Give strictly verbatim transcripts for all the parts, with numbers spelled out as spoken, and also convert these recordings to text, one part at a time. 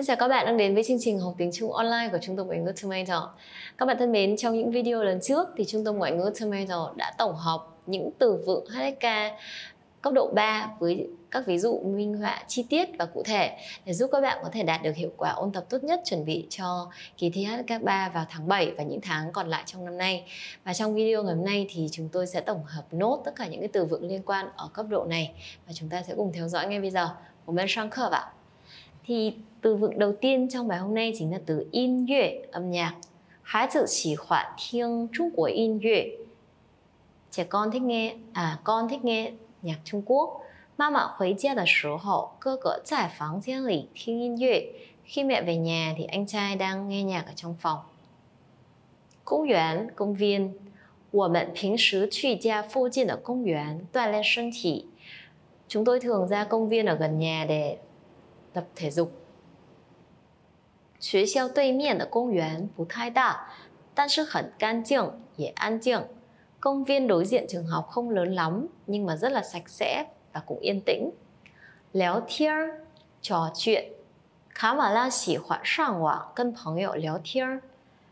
Xin chào các bạn đang đến với chương trình học tiếng Trung online của Trung tâm Ngoại ngữ Tomato. Các bạn thân mến, trong những video lần trước thì Trung tâm Ngoại ngữ Tomato đã tổng hợp những từ vựng hát ét ca cấp độ ba với các ví dụ minh họa chi tiết và cụ thể để giúp các bạn có thể đạt được hiệu quả ôn tập tốt nhất chuẩn bị cho kỳ thi hát ét ca ba vào tháng bảy và những tháng còn lại trong năm nay. Và trong video ngày hôm nay thì chúng tôi sẽ tổng hợp nốt tất cả những cái từ vựng liên quan ở cấp độ này và chúng ta sẽ cùng theo dõi ngay bây giờ. Của bên sang khờ ạ. Thì từ vựng đầu tiên trong bài hôm nay chính là từ音乐, âm nhạc.孩子喜欢听中国音乐. Trẻ con thích nghe, à con thích nghe nhạc Trung Quốc. 妈妈回家的时候，哥哥在房间里听音乐. Khi mẹ về nhà thì anh trai đang nghe nhạc ở trong phòng. 公园, công viên. 我们平时去家附近的公园锻炼身体. Chúng tôi thường ra công viên ở gần nhà để tập thể dục. 学校对面的公园不太大，但是很干净，也安静. Công viên đối diện trường học không lớn lắm, nhưng mà rất là sạch sẽ và cũng yên tĩnh. 聊天, trò chuyện. 卡马拉喜欢上网跟朋友聊天.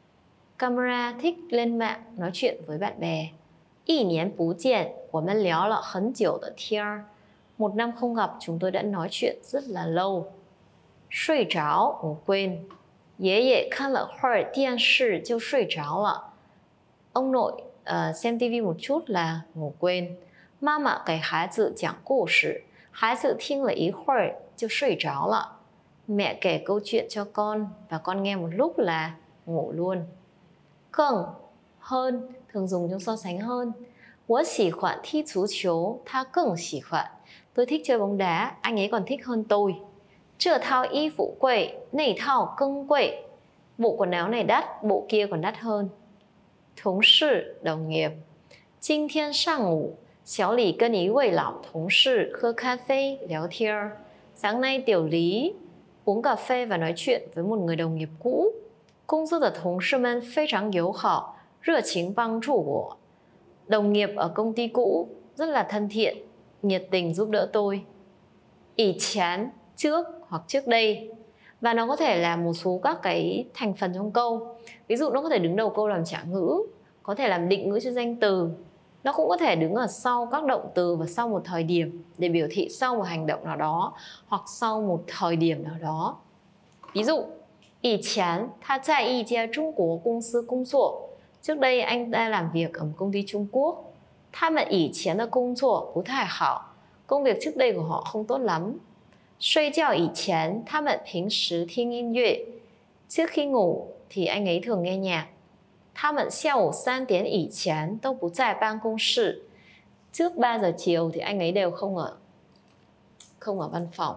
Camera thích lên mạng nói chuyện với bạn bè. 一年不见，我们聊了很久的天. Một năm không gặp, chúng tôi đã nói chuyện rất là lâu. 睡着, ngủ quên. 爷爷看了会儿电视就睡着了. Ông nội uh, xem tivi một chút là ngủ quên. 妈妈给孩子讲故事，孩子听了一会儿就睡着了. Mẹ kể câu chuyện cho con và con nghe một lúc là ngủ luôn. 更, hơn, thường dùng trong so sánh hơn. 我喜欢踢足球，他更喜欢. Tôi thích chơi bóng đá, anh ấy còn thích hơn tôi. 这套衣服贵，那套更贵. Bộ quần áo này đắt, bộ kia còn đắt hơn. 同事, đồng nghiệp. 今天上午，小李跟一位老同事喝咖啡聊天. Sáng nay Tiểu Lý uống cà phê và nói chuyện với một người đồng nghiệp cũ. 公司的同事们非常友好，热情帮助我. Đồng nghiệp ở công ty cũ rất là thân thiện, nhiệt tình giúp đỡ tôi. 以前, trước hoặc trước đây. Và nó có thể là một số các cái thành phần trong câu. Ví dụ nó có thể đứng đầu câu làm trả ngữ, có thể làm định ngữ cho danh từ. Nó cũng có thể đứng ở sau các động từ và sau một thời điểm để biểu thị sau một hành động nào đó hoặc sau một thời điểm nào đó. Ví dụ, 以前他在一家中国公司工作. Trước đây anh ta làm việc ở một công ty Trung Quốc. 他们以前的工作不太好. Công việc trước đây của họ không tốt lắm. 睡觉以前，他们平时听音乐. Trước khi ngủ thì anh ấy thường nghe nhạc. 他们下午三点以前都不在办公室. Trước ba giờ chiều thì anh ấy đều không ở không ở văn phòng.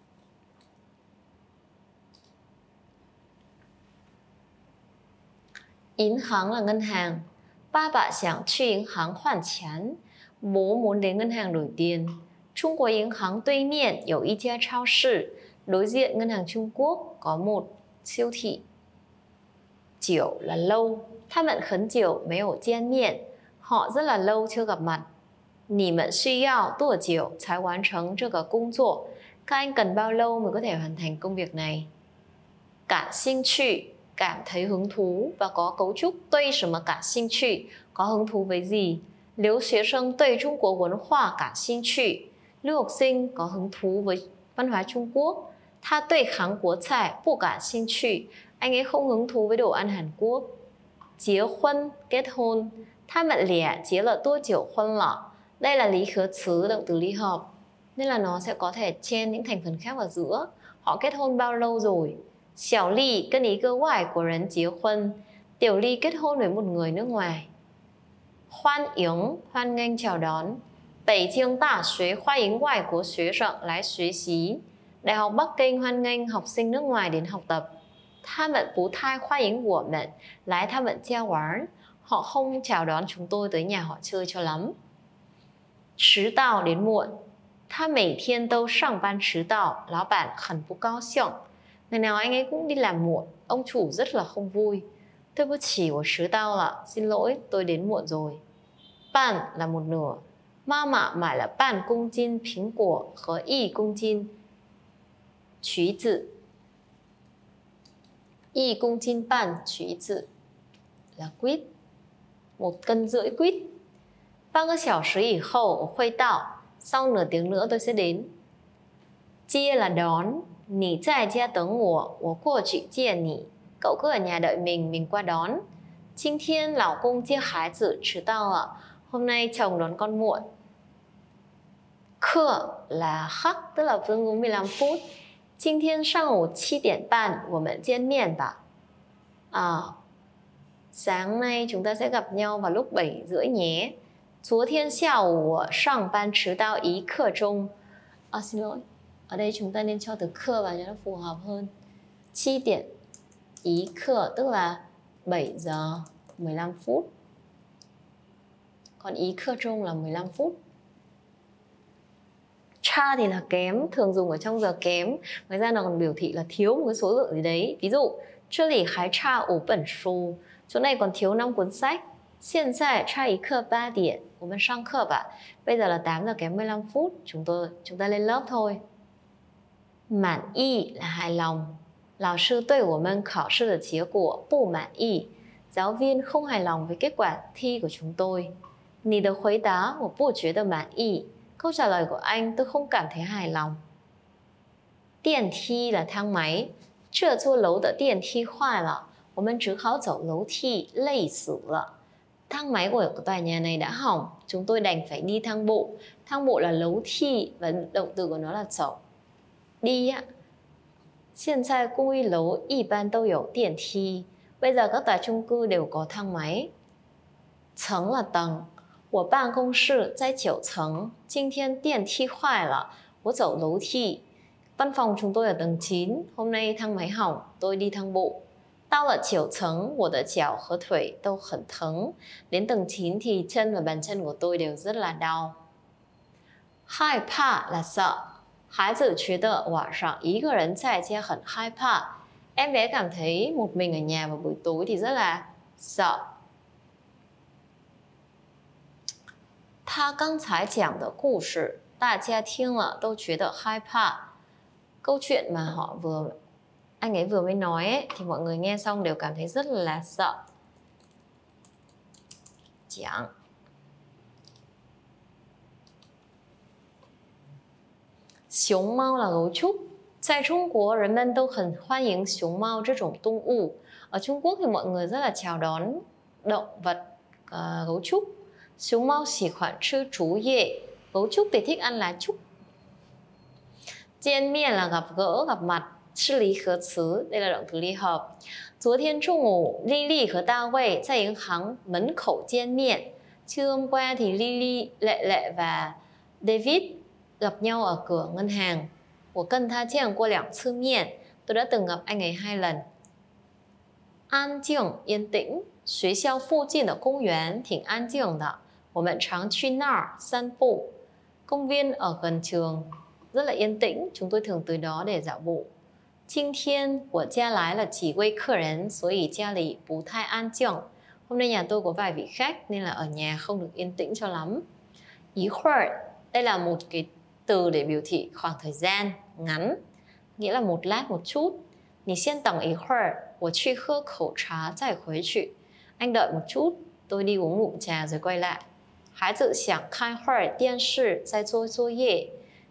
Yến hàng là ngân hàng. Ba bà想去银行换钱. Bố muốn đến ngân hàng đổi tiền. 中国银行对面有一家超市. Đối diện ngân hàng Trung Quốc có một siêu thị. 久 là lâu. 他们很久没有见面. Họ rất là lâu chưa gặp mặt. 你们需要多久才完成这个工作? Các anh cần bao lâu mới có thể hoàn thành công việc này? 感兴趣, cảm thấy hứng thú và có cấu trúc 对什么感兴趣, có hứng thú với gì? 留学生对中国文化感兴趣. Lưu học sinh có hứng thú với văn hóa Trung Quốc. 他对韩国菜不感兴趣. Anh ấy không hứng thú với đồ ăn Hàn Quốc. 结婚, kết hôn. 他们俩结了多久婚了? Đây là lý khứ词, động từ ly hợp. Nên là nó sẽ có thể chen những thành phần khác vào giữa. Họ kết hôn bao lâu rồi? 小丽跟一个外国人结婚. Tiểu Ly kết hôn với một người nước ngoài. 欢迎, hoan nghênh chào đón. 北京大学欢迎外国学生来学习. Đại học Bắc Kinh hoan nghênh học sinh nước ngoài đến học tập. 他们不太欢迎我们来他们家玩. Họ không chào đón chúng tôi tới nhà họ chơi cho lắm. 迟到, đến muộn. 他每天都上班迟到, 老板很不高兴. Ngày nào anh ấy cũng đi làm muộn, ông chủ rất là không vui. 对不起，我迟到了. Xin lỗi, tôi đến muộn rồi. 半 là một nửa. 妈妈买了半公斤苹果和一公斤橘子. Y cung chín bàn橘子 là quýt, một cân rưỡi quýt. Ba cái xảo sứ ỉ khẩu khuây tạo, sau nửa tiếng nữa tôi sẽ đến. Chia là đón, nỉ tại gia tấn của, của cô chị chia nỉ. Cậu cứ ở nhà đợi mình, mình qua đón.今天老公接孩子迟到了, hôm nay chồng đón con muộn. Khơ là khắc, tức là vương đúng mười lăm phút. 今天上午七点半我们见面吧. À, sáng nay chúng ta sẽ gặp nhau vào lúc bảy rưỡi nhé. 昨天下午我上班迟到一刻钟. À, xin lỗi, ở đây chúng ta nên cho từ khơ vào cho nó phù hợp hơn. 七点一刻 tức là bảy giờ mười lăm phút. Còn ý khơ trung là mười lăm phút. Cha thì là kém, thường dùng ở trong giờ kém. Ngoài ra nó còn biểu thị là thiếu một cái số lượng gì đấy. Ví dụ, 这里还差五本书, chỗ này còn thiếu năm cuốn sách. 现在差一刻八点, 我们上课吧. Bây giờ là tám giờ kém mười lăm phút, chúng tôi chúng ta lên lớp thôi. Mãn ý là hài lòng. 老师对我们考试的结果不满意. Giáo viên không hài lòng với kết quả thi của chúng tôi. 你的回答我不觉得满意. Câu trả lời của anh tôi không cảm thấy hài lòng. Điện thi là thang máy. 这座楼的电梯坏了，我们只好走楼梯，累死了. Thang máy của tòa nhà này đã hỏng, chúng tôi đành phải đi thang bộ. Thang bộ là lấu thi và động từ của nó là走. Đi ạ. 现在公寓楼一般都有电梯. Bây giờ các tòa chung cư đều có thang máy.层là tầng. 我办公室在九层，今天电梯坏了，我走楼梯。Văn phòng chúng tôi ở tầng chín, hôm nay thang máy hỏng, tôi đi thang bộ. 到了九层，我的脚和腿都很疼。Đến tầng chín thì chân và bàn chân của tôi đều rất là đau. 害怕 là sợ. 孩子觉得晚上一个人在家很害怕. Em bé cảm thấy một mình ở nhà vào buổi tối thì rất là sợ. 他刚才讲的故事，大家听了都觉得害怕. Câu chuyện mà họ vừa anh ấy vừa mới nói ấy, thì mọi người nghe xong đều cảm thấy rất là sợ. Chẳng. Xiống mau là gấu trúc. 在中国人们都很欢迎熊猫这种动物. Ở Trung Quốc thì mọi người rất là chào đón động vật uh, gấu trúc. 熊猫喜欢吃竹叶. Gấu trúc thì thích ăn lá trúc.见面là gặp gỡ, gặp mặt. 是离合词, đây là động từ ly hợp. 昨天中午 Lily 和大卫在银行门口见面. Trưa hôm qua thì Lily, Lệ Lệ và David gặp nhau ở cửa ngân hàng. 我跟他见过两次面. Tôi đã từng gặp anh ấy hai lần. 安静 yên tĩnh. 学校附近的公园挺安静的. 我们常去那儿散步. Công viên ở gần trường rất là yên tĩnh, chúng tôi thường tới đó để dạo bộ. 今天我家来了几位客人，所以家里不太安静. Hôm nay nhà tôi có vài vị khách nên là ở nhà không được yên tĩnh cho lắm. 一会儿 đây là một cái từ để biểu thị khoảng thời gian ngắn, nghĩa là một lát một chút. 你先等一会儿，我去喝口茶再回去. Anh đợi một chút, tôi đi uống ngụm trà rồi quay lại. 孩子想看会儿电视再做作业.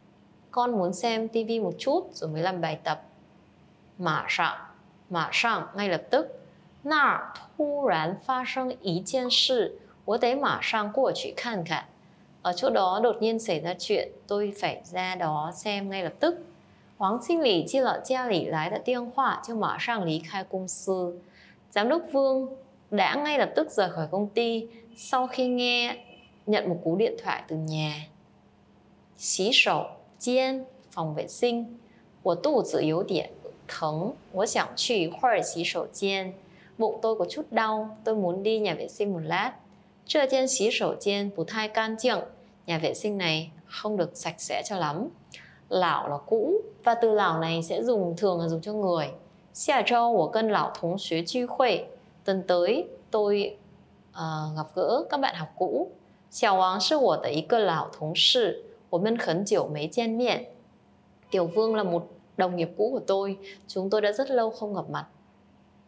Con muốn xem tivi một chút rồi mới làm bài tập. 马上 马上 ngay lập tức. 那儿突然发生一件事，我得马上过去看看. Ở chỗ đó đột nhiên xảy ra chuyện, tôi phải ra đó xem ngay lập tức. 王经理接了家里来的电话就马上离开公司. Giám đốc Vương đã ngay lập tức rời khỏi công ty sau khi nghe nhận một cú điện thoại từ nhà. 洗手间 phòng vệ sinh. 我肚子有点疼，我想去一会儿洗手间. Bụng tôi có chút đau, tôi muốn đi nhà vệ sinh một lát. 这间洗手间不太干净. Nhà vệ sinh này không được sạch sẽ cho lắm. Lão là cũ, và từ lão này sẽ dùng thường là dùng cho người. 下周我跟老同学聚会. Tuần tới tôi uh, gặp gỡ các bạn học cũ. 小王是我的一个老同事，我们很久没见面. Tiểu Vương là một đồng nghiệp cũ của tôi, chúng tôi đã rất lâu không gặp mặt.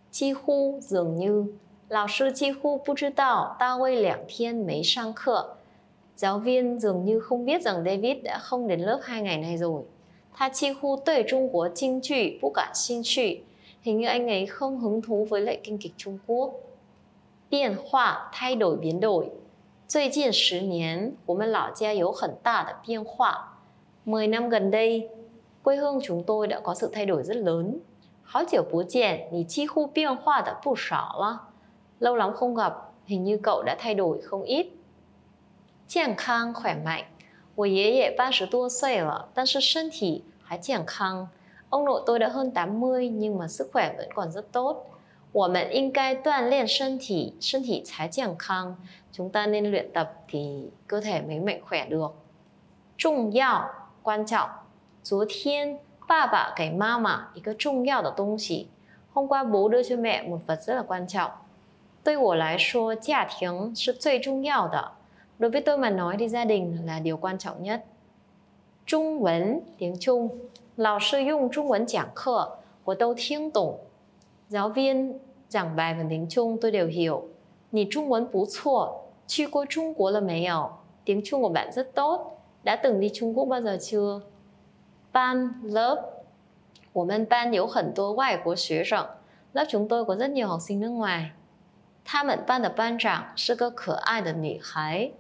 Chi hu dường như. Lão sư chi hu不知道 ta wei两天没上课. Giáo viên dường như không biết rằng David đã không đến lớp hai ngày nay rồi. Ta chi hu đối Trung Quốc京剧不感兴趣. Hình như anh ấy không hứng thú với lại kinh kịch Trung Quốc. Biến hóa, thay đổi, biến đổi. 最近十年，我们老家有很大的变化. mười năm gần đây, quê hương chúng tôi đã có sự thay đổi rất lớn. 好久不见，你几乎变化的不少了. Lâu lắm không gặp, hình như cậu đã thay đổi không ít. 健康 khỏe mạnh. 我爷爷八十多岁了，但是身体还健康. Ông nội tôi đã hơn tám mươi nhưng mà sức khỏe vẫn còn rất tốt. 我们应该锻炼身体，身体才健康. Chúng ta nên luyện tập thì cơ thể mới mạnh khỏe được. 重要 quan trọng. 昨天爸爸给妈妈一个重要的东西. Hôm qua bố đưa cho mẹ một vật rất là quan trọng. 对我来说，家庭是最重要的. Đối với tôi mà nói thì gia đình là điều quan trọng nhất. 中文 tiếng Trung. 老师用中文讲课，我都听懂. Giáo viên giảng bài bằng tiếng Trung tôi đều hiểu. 你中文不错，去过中国了没有? Tiếng Trung của bạn rất tốt. Đã từng đi Trung Quốc bao giờ chưa? Ban, lớp. 我们班有很多外国学生. Lớp chúng tôi có rất nhiều học sinh nước ngoài. 他们班的班长是个可爱的女孩.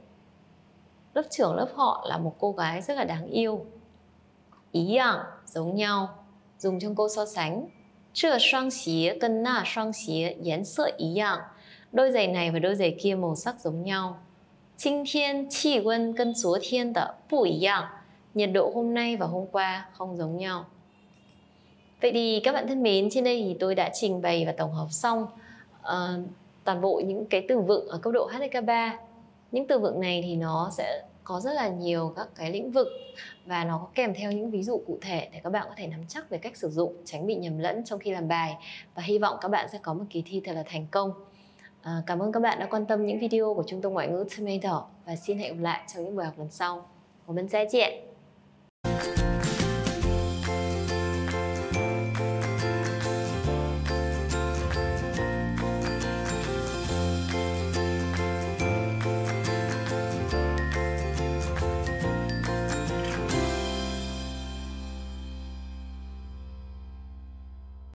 Lớp trưởng lớp họ là một cô gái rất là đáng yêu. Ý dạng, giống nhau, dùng trong câu so sánh. 这双鞋跟那双鞋颜色一样. Đôi giày này và đôi giày kia màu sắc giống nhau. 今天气温跟昨天的不一样. Nhiệt độ hôm nay và hôm qua không giống nhau. Vậy thì các bạn thân mến, trên đây thì tôi đã trình bày và tổng hợp xong uh, toàn bộ những cái từ vựng ở cấp độ hát lờ ca ba. Những từ vựng này thì nó sẽ có rất là nhiều các cái lĩnh vực và nó có kèm theo những ví dụ cụ thể để các bạn có thể nắm chắc về cách sử dụng, tránh bị nhầm lẫn trong khi làm bài. Và hy vọng các bạn sẽ có một kỳ thi thật là thành công. À, cảm ơn các bạn đã quan tâm những video của Trung tâm Ngoại ngữ Tomato và xin hẹn gặp lại trong những buổi học lần sau. 我们再见。